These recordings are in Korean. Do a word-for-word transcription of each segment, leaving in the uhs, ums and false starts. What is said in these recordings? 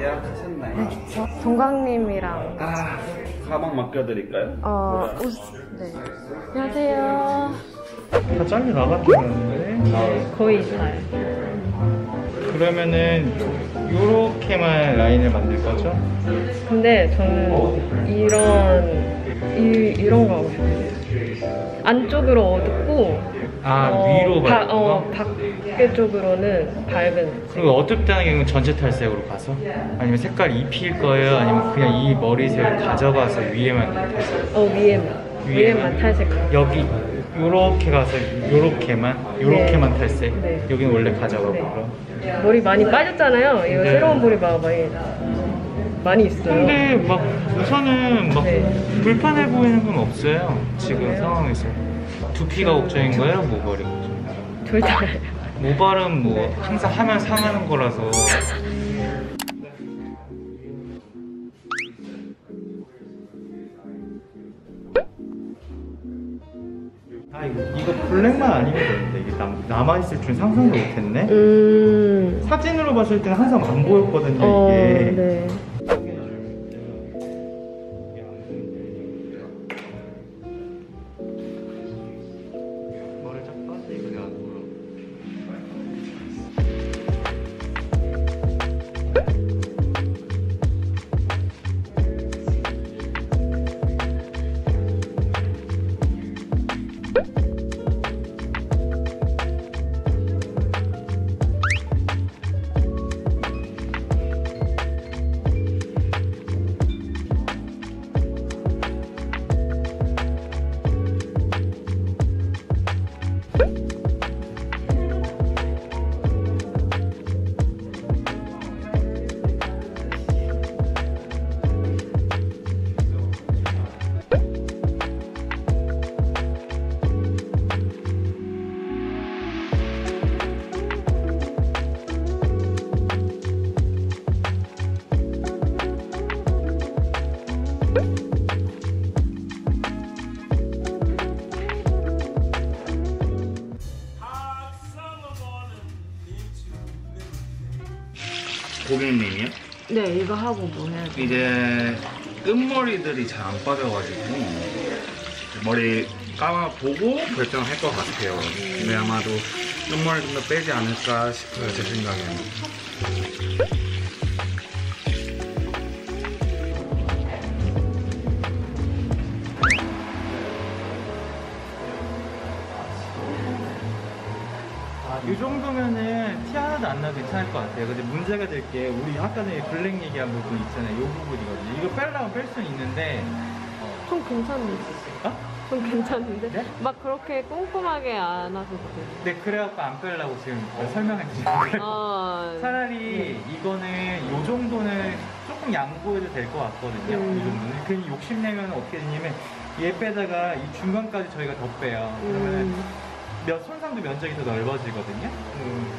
예약하셨나요? 네, 저 동광님이랑. 아, 가방 맡겨드릴까요? 어, 옷, 네. 안녕하세요. 다 잘려 나갔는데? 네, 거의 잘. 그러면은 요렇게만 라인을 만들 거죠? 근데 저는 이런 이, 이런 거 하고 싶어요. 안쪽으로 어둡고 아 어, 위로 바, 밝은 거? 어, 밖에 쪽으로는 밝은. 그리고 어둡다는 경우는 전체 탈색으로 가서? 아니면 색깔 입힐 거예요? 아니면 그냥 이 머리색을 가져가서 위에만 탈색? 어, 위에만 위에만, 위에만 탈색. 여기 요렇게 가서 요렇게만? 요렇게만 네. 탈색? 네. 여기는 원래 가져가고. 네. 그럼? 머리 많이 빠졌잖아요. 이거 네. 새로운 머리가 많이 많이 있어요. 근데 막 우선은 막 네. 불편해 보이는 건 없어요. 지금 그래요? 상황에서. 두피가 걱정인 거예요? 모발이 걱정인 거예요? 둘 다. 모발은 뭐 항상 하면 상하는 거라서. 아 이거, 이거 블랙만 아니면 되는데 이게 남, 남아있을 줄 상상도 못했네. 음. 사진으로 봤을 때는 항상 안 보였거든요. 어, 이게. 네. 고객님이요? 네, 이거 하고 뭐 해야 돼? 이제 끝머리들이 잘 안 빠져가지고 머리 감아보고 결정할 것 같아요. 근데 아마도 끝머리 좀 더 빼지 않을까 싶어요, 제 생각에는. 이 정도면은 티 하나도 안 나도 괜찮을 것 같아요. 근데 문제가 될 게 우리 아까 전에 블랙 얘기한 부분 있잖아요. 이 부분이거든요. 이거 빼려면 뺄 수는 있는데 어. 좀 괜찮은데? 어? 좀 괜찮은데? 네? 막 그렇게 꼼꼼하게 안 하셔도 돼요. 네, 그래갖고 안 빼려고 지금 설명해 드린 거예요. 아, 차라리 네. 이거는 이 정도는 조금 양보해도 될 것 같거든요. 음. 이 정도는. 괜히 욕심내면 어떻게 되냐면 얘 빼다가 이 중간까지 저희가 더 빼요. 그러면 음. 면, 손상도 면적이 더 넓어지거든요. 음.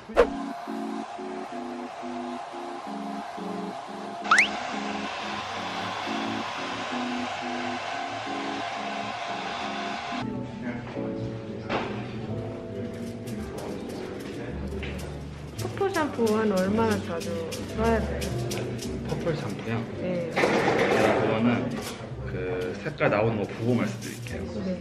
퍼플 샴푸는 얼마나 자주 써야 돼요? 퍼플 샴푸요? 네. 그거는 그 색깔 나오는 거 보고 말씀드릴게요. 네.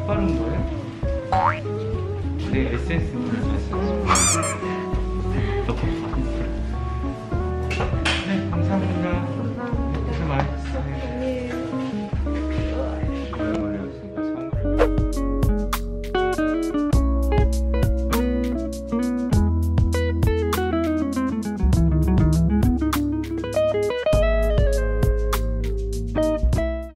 바른 거예요? 내 에센스입니다.